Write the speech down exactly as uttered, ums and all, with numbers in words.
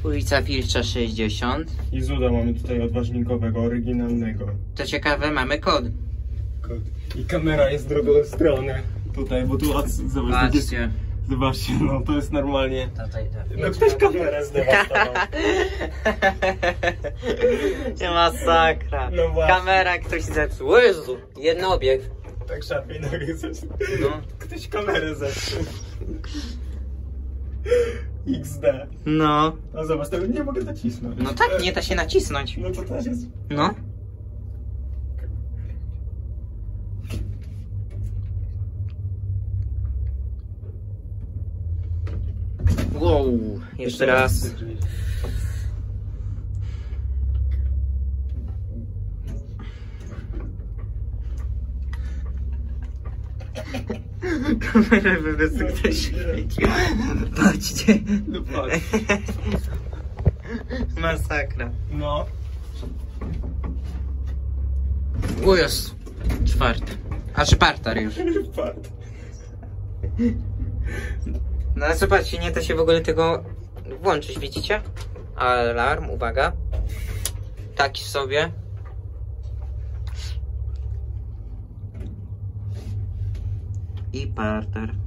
Ulica Wilcza sześćdziesiąt. I Zuda mamy tutaj odważnikowego, oryginalnego. To ciekawe, mamy kod. Kod. I kamera jest w drugą stronę. Tutaj, bo tu od... Zobacz, Patrzcie. Zobaczcie, no to jest normalnie... Tutaj, tak. No ktoś kamerę zdewastował. Nie masakra. No właśnie. Kamera ktoś zepsuł. O Jezu, jednobieg. Tak szarpie nogi zepsuł. No. Ktoś kamerę zepsuł. iks de. No. No zobacz, tego nie mogę nacisnąć. No tak, nie da się nacisnąć. No to też jest... No. Wow, jeszcze raz. Kamerę po prostu ktoś świecił. Patrzcie. No patrz. Masakra. No. O jest. Czwarty. A czy parter już. Patrz. No ale zobaczcie, nie da się w ogóle tego włączyć, widzicie? Alarm, uwaga. Taki sobie. I parter.